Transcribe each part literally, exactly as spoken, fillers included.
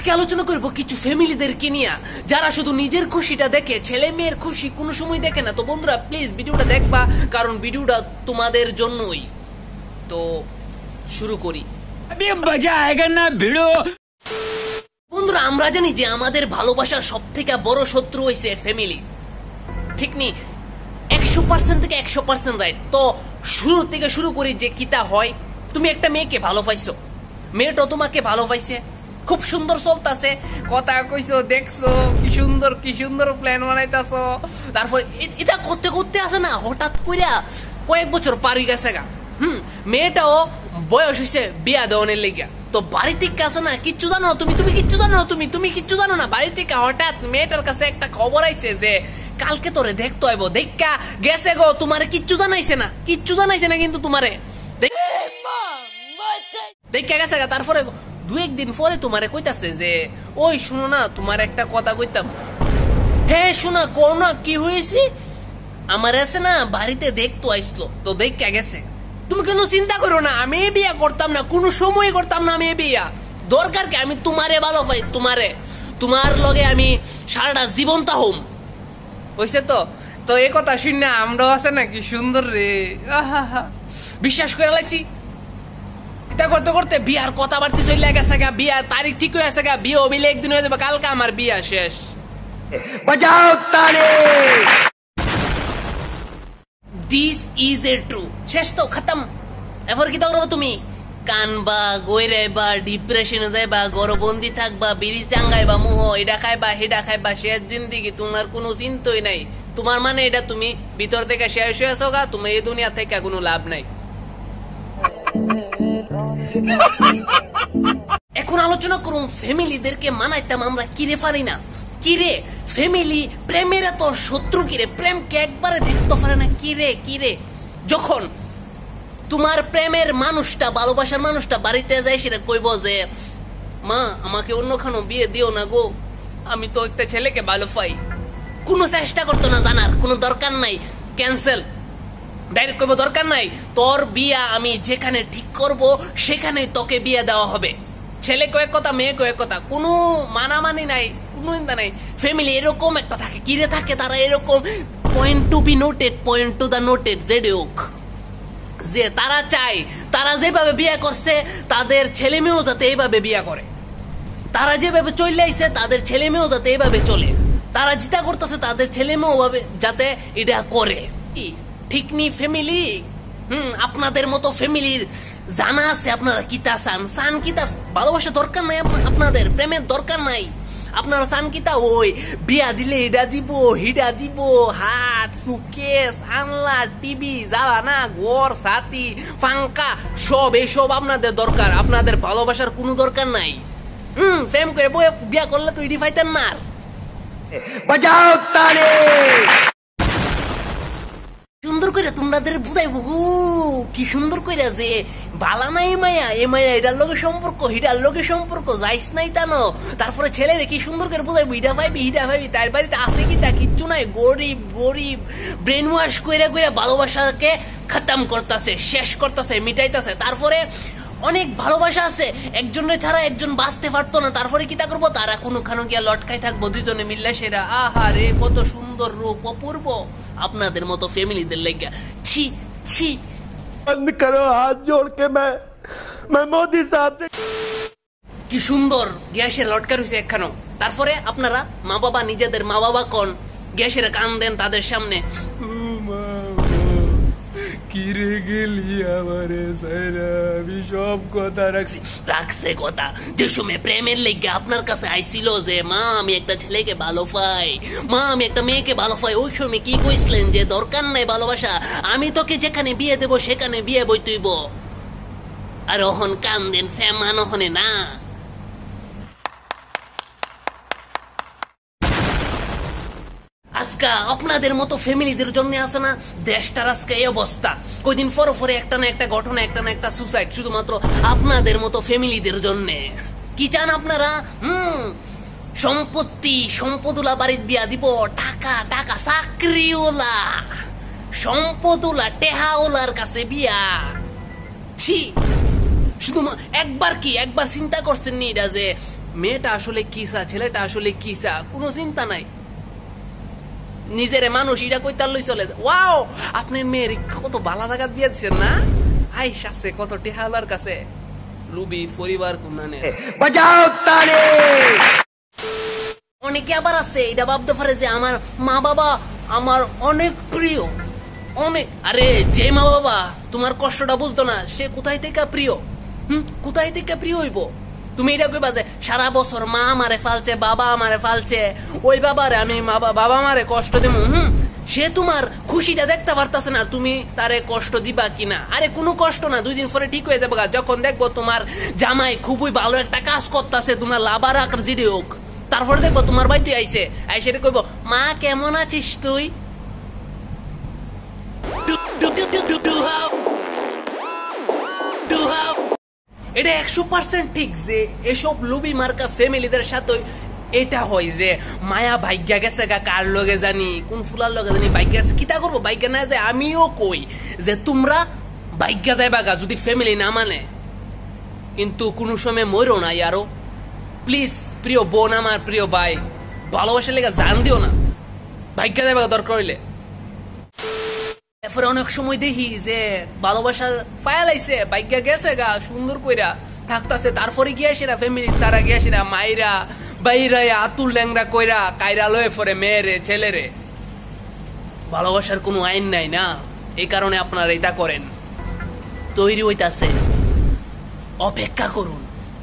আজকে আলোচনা করব কিছু ফ্যামিলিদেরকে নিয়ে যারা শুধু নিজের খুশিটা দেখে, ছেলে মেয়ের খুশি কোনো সময় দেখে না। তো বন্ধুরা প্লিজ ভিডিওটা দেখবা, কারণ ভিডিওটা তোমাদের জন্যই। তো শুরু করি। বন্ধুরা আমরা জানি যে আমাদের ভালোবাসার সব থেকে বড় শত্রু হইছে ফ্যামিলি, ঠিক নি? একশো পার্সেন্ট থেকে একশো পার্সেন্ট রাইট। তো শুরু থেকে শুরু করি যে কিতা হয়। তুমি একটা মেয়েকে ভালো পাইছো, মেয়েটা তোমাকে ভালো পাইছে, খুব সুন্দর চলতেছে, কথা কইছো, দেখছো কি সুন্দর কি সুন্দর প্ল্যান বানাইতেছো। তারপর এটা করতে করতে আসে না, হঠাৎ কইরা কয়েক বছর পার হয়ে গেছে গা। হুম মেয়েটাও বয়স হয়েছে বিয়া দেওয়ানের লেগা। তো বাড়ি থেকে আসে না, কিচ্ছু জানো না তুমি, তুমি কিচ্ছু জানো না তুমি, তুমি কিচ্ছু জানো না। বাড়ি থেকে হঠাৎ মেয়েটার কাছে একটা খবর আইছে যে কালকে তোরে দেখতে হইব, দেখা গেছে গো, তোমারে কিচ্ছু জানাইছে না, কিচ্ছু জানাইছে না কিন্তু তোমারে দেখা গেছে গা। তারপরে দু একদিন পরে তোমারে কইতাছে যে ওই শুনো না, তোমার একটা কথা কইতাম। হ্যাঁ শোনা কো না, কি হয়েছে? আমার আছে না বাড়িতে দেখতো আইসলো, তো দেখা গেছে। তুমি কেন চিন্তা করো না, আমি বিয়া করতাম না, কোনো সময় করতাম না আমি বিয়া। দরকার কি, আমি তোমারে ভালো পাই, তোমারে, তোমার লগে আমি সারাটা জীবন তাহম হইছে। তো তো এই কথা শুনে আমরাও আছে না কি সুন্দর রে, বিশ্বাস করে লাইছি। এটা করতে করতে বিয়ার কথাবার্তা চলে গেছে গা, বিয়া তারিখ ঠিক হয়ে গেছে গা, বিয়ে অবিলে একদিন হয়ে যাবে, কালকে আমার বিয়া শেষ। বাজাও তালি। This is a true. শেষ তো, খতম। এরপর কি করবো তুমি? কানবা, গইরাইবা, ডিপ্রেশনে যাইবা, গরবন্দি থাকবা, বিড়ি টাঙ্গাইবা, মুহ এটা খাইবা হেটা খাইবা, শেষ জিন্দিগি, তোমার কোনো চিন্তাই নাই। তোমার মানে এটা তুমি ভিতর থেকে শেষ হয়ে আছো গা, তুমি এই দুনিয়া থেকে কোনো লাভ নাই। এখন আলোচনা করুন ফ্যামিলিদেরকে মানাইতাম আমরা কিরে পারি না। কিরে ফ্যামিলি প্রেমের এত শত্রু, কিরে প্রেমকে একবারে দেখতে পারে না, কিরে কিরে যখন তোমার প্রেমের মানুষটা, ভালোবাসার মানুষটা বাড়িতে যায়, সেটা কইব যে মা আমাকে অন্যখানে বিয়ে দিও না গো, আমি তো একটা ছেলেকে ভালো পাই। কোনো চেষ্টা করতো না জানার, কোনো দরকার নাই, ক্যান্সেল ডাইরেক্ট কইব দরকার নাই, তোর বিয়া আমি যেখানে ঠিক করব সেখানেই তোকে বিয়ে দেওয়া হবে। ছেলে কয়েক কথা, মেয়ে কয়েক কথা, কোনো মানামানি নাই, কোনো চিন্তা নাই। ফ্যামিলি এরকম একটা থাকে, কিরে থাকে তারা এরকম, point to be noted, point to the noted, যেডি হোক, যে তারা চায় তারা যেভাবে বিয়ে করছে তাদের ছেলে মেয়েও যাতে এইভাবে বিয়ে করে, তারা যেভাবে চলে আইছে তাদের ছেলে মেয়েও যাতে এইভাবে চলে, তারা যেটা করতেছে তাদের ছেলে মেয়েও ভাবে যাতে এটা করে। ঠিক নি ফ্যামিলি? হম আপনাদের মতো ফ্যামিলির জানা আছে আপনারা কিতা চান, চান কিতা, ভালোবাসা দরকার নাই আপনাদের, প্রেমের দরকার নাই। আপনারা চান কিতা, ওই বিয়া দিলে এটা দিব হিডা দিব, হাট সুকেস আনলা টিভি জ্বালানা ঘর সাথী ফাঙ্কা সব, এইসব আপনাদের দরকার, আপনাদের ভালোবাসার কোনো দরকার নাই। হম প্রেম করে বিয়া করলে তো ইডি ফাইতেন না। বাজাও তালি। সুন্দর করে তোমাদের বুঝাইবো গো, কি সুন্দর করে যে বালা নাই মায়া, এ মায়া এটার লগে সম্পর্ক, হিটার লগে সম্পর্ক, যাইস নাই তানো। তারপরে ছেলেরে কি সুন্দর করে বুঝাইবো, হিটা ভাইবি হিটা ভাইবি, তার বাড়িতে আছে কি তা কিচ্ছু নাই, গরিব গরিব ব্রেন ওয়াশ কইরা কইরা ভালোবাসাকে খতম করতেছে, শেষ করতেছে, মিটাইতেছে। তারপরে অনেক ভালোবাসা আছে, একজনের ছাড়া একজন বাঁচতে পারতো না, তারপরে কি তা করবো, তারা কোনোখানে গিয়া লটকাই থাকবো দুইজনে মিললে, সেরা আহা রে কত সুন্দর রূপ অপূর্ব। আপনাদের মতো ফ্যামিলিদের লেগে ছি ছি। বন্ধ করো হাত জোড় কে, मैं मैं मोदी साहब से। কি সুন্দর গ্যাসের লটকা রয়েছে একখানো। তারপরে আপনারা মা বাবা, নিজেদের মা বাবা কোন গ্যাসের কান দেন তাদের সামনে, কিরে গেলি আমারে সাইরা, আমি সব কথা রাখছি, রাখছে কথা। যে সময় প্রেমের লেগে আপনার কাছে আইছিল যে মা আমি একটা ছেলেকে ভালো পাই, মা আমি একটা মেয়েকে ভালো পাই, ওই সময় কি কইছিলেন যে দরকার নাই ভালোবাসা, আমি তোকে যেখানে বিয়ে দেব সেখানে বিয়ে বই তুইব। আর ওহন কান দেন ফেমান ওহনে না। আজকা আপনাদের মতো ফ্যামিলিদের জন্য আছে না দেশটার আজকে এই অবস্থা। কয়দিন পরে পরে একটা না একটা ঘটনা, একটা না একটা সুসাইড, শুধুমাত্র আপনাদের মতো ফ্যামিলিদের জন্য। কি চান আপনারা? হুম সম্পত্তি, সম্পদুলা বাড়ির বিয়া দিব, টাকা টাকা, চাকরিওলা সম্পদুলা টেহাওলার কাছে বিয়া। ছি শুধু একবার কি একবার চিন্তা করছেন নি এটা যে মেয়েটা আসলে কি চা, ছেলেটা আসলে কি চা, কোনো চিন্তা নাই। নিজের মানুষ এটা কইতার লই চলে যায়। ওয়াও, আপনার মেয়ের কত বালা জায়গা দিয়েছেন না? আইস আছে কত টেহালার কাছে। লুবি পরিবার কুনানে বাজাও তালে। অনেকে আবার আছে এটা ভাবতে পারে যে আমার মা বাবা আমার অনেক প্রিয়, অনেক। আরে যে মা বাবা তোমার কষ্টটা বুঝতো না, সে কোথায় থেকে প্রিয়? হুম, কোথায় থেকে প্রিয় হইব? তুমি এটা কইবা যে সারা বছর মা আমারে ফালছে, বাবা আমারে ফালছে, ওই বাবারে আমি বাবা আমারে কষ্ট দেব। হুম, সে তোমার খুশিটা দেখতে পারতাছে না, তুমি তারে কষ্ট দিবা কিনা। আরে কোনো কষ্ট না, দুই দিন পরে ঠিক হয়ে যাবে। যখন দেখবো তোমার জামাই খুবই ভালো একটা কাজ করতেছে, তোমার লাভার আকার জিডি হোক, তারপরে দেখবো তোমার ভাই তুই আইসে আইসে কইব মা কেমন আছিস তুই। এটা একশো পার্সেন্ট ঠিক যে এসব লুবি মার্কা ফ্যামিলিদের সাথে এটা হয় যে মায়া ভাগ্যা গেছে গা কার লগে জানি, কোন ফুলার লগে জানি ভাগ্যা গেছে। কিতা করবো ভাগ্যা না যায়? আমিও কই যে তোমরা ভাগ্যা যাইবা গা যদি ফ্যামিলি না মানে, কিন্তু কোন সময় মরো না। আরো প্লিজ প্রিয় বোন আমার, প্রিয় ভাই, ভালোবাসার লেগে জান দিও না, ভাগ্যা যাইবা দরকার হইলে। এরপরে অনেক সময় দেখি যে ভালোবাসা পায়ালাইছে, ভাগ্যা গেছে গা সুন্দর কইরা থাকতাছে, তারপরে গিয়া সেরা ফ্যামিলি তারা গিয়া সেরা মাইরা বাইরা আতুল ল্যাংরা কইরা কাইরা লয়ে পরে মেয়েরে ছেলেরে। ভালোবাসার কোনো আইন নাই না, এই কারণে আপনারা এটা করেন। তৈরি হইতাছে, অপেক্ষা করুন।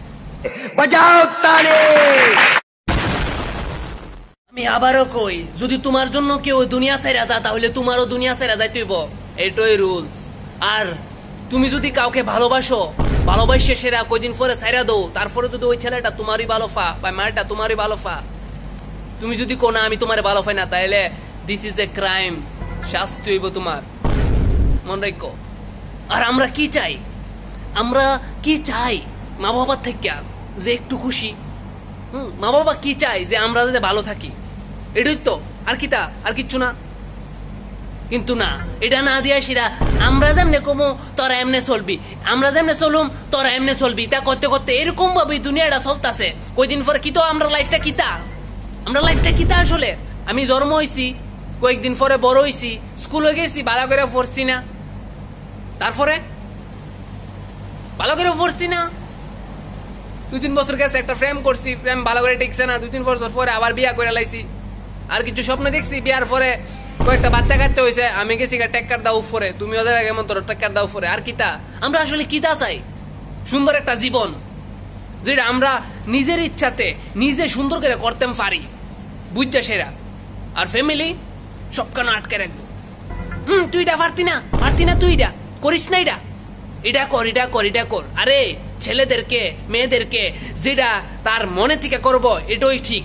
আমি আবারও কই, যদি তোমার জন্য কেউ দুনিয়া ছেড়ে যা তাহলে তোমারও দুনিয়া ছেড়ে যাইতে হইব, এটাই রুলস। আর তুমি যদি কাউকে ভালোবাসো, ভালোবাসে সেরা কয়দিন পরে ছেড়ে দো, তারপরে যদি ওই ছেলেটা তোমারই ভালো ফা বা মায়েরটা তোমারই ভালো ফা, তুমি যদি কোনা আমি তোমার ভালো পাই না, তাহলে দিস ইজ এ ক্রাইম, শাস্তি হইব তোমার, মনে রাখো। আর আমরা কি চাই? আমরা কি চাই মা বাবার থেকে? যে একটু খুশি। হম, মা বাবা কি চাই? যে আমরা যাতে ভালো থাকি, এটাই তো, আর কিতা, আর কিচ্ছু না। কিন্তু না, এটা না দিয়া সেরা আমরা যেমনে কমো তোরা এমনে চলবি, আমরা যেমনে চলুম তোরা এমনে চলবি, তা করতে করতে এরকম ভাবে দুনিয়াটা চলতেছে। কয়দিন পরে কি তো আমরা লাইফটা কিতা, আমরা লাইফটা কিতা আসলে। আমি জন্ম হয়েছি, কয়েকদিন পরে বড় হয়েছি, স্কুলে গেছি, ভালো করে পড়ছি না, তারপরে ভালো করে পড়ছি না, দুই তিন বছর গেছে, একটা প্রেম করছি, প্রেম ভালো করে টিকছে না, দুই তিন বছর পরে আবার বিয়া করে লাইছি। আর কিছু স্বপ্ন দেখছি, বিয়ার পরে কয়েকটা বাচ্চা কাচ্চা হয়েছে, আমি গেছি টেক্কার দাও উপরে, তুমি ওদের আগে মতো টেক্কার দাও উপরে। আর কিতা, আমরা আসলে কিতা চাই? সুন্দর একটা জীবন যেটা আমরা নিজের ইচ্ছাতে নিজে সুন্দর করে করতে পারি, বুঝছা সেরা। আর ফ্যামিলি সব কেন আটকে রাখবো? হম, তুই এটা পারতি না, পারতি না, তুই এটা করিস না, এটা এটা কর, এটা কর, এটা কর। আরে ছেলেদেরকে মেয়েদেরকে যেটা তার মনে থেকে করব, এটাই ঠিক।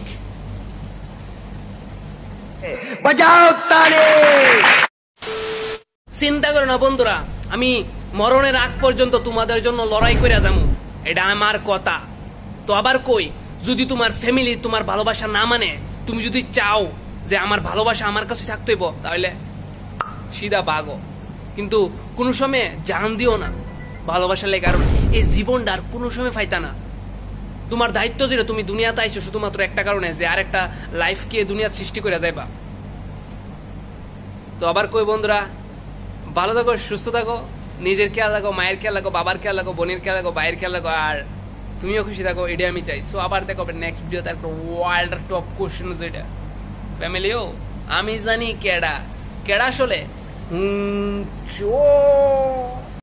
চিন্তা করো না বন্ধুরা, আমি মরণের আগ পর্যন্ত তোমাদের জন্য লড়াই করে যাবো, এটা আমার কথা। তো আবার কই, যদি তোমার ফ্যামিলি তোমার ভালোবাসা না মানে, তুমি যদি চাও যে আমার ভালোবাসা আমার কাছে থাকতে হইব, তাহলে সিধা ভাগো, কিন্তু কোনো সময় জান দিও না ভালোবাসা লেগে। কারণ এই জীবনটা আর কোনো সময় পাইতা না। তোমার দায়িত্ব যেটা, তুমি দুনিয়াতে আইছো শুধুমাত্র একটা কারণে, যে আর একটা লাইফকে দুনিয়া সৃষ্টি করে যাইবা। তো আবার কই বন্ধুরা, ভালো থাকো, সুস্থ থাকো, নিজের খেয়াল রাখো, মায়ের খেয়াল রাখো, বাবার খেয়াল রাখো, বোনের খেয়াল রাখো, ভাইয়ের খেয়াল রাখো, আর তুমিও খুশি থাকো, এটাই আমি চাই। সো আবার দেখো নেক্সট ভিডিও, তারপর ওয়ার্ল্ড টপ কোশ্চেন যেটা ফ্যামিলিও আমি জানি কেডা কেডা আসলে হুম চো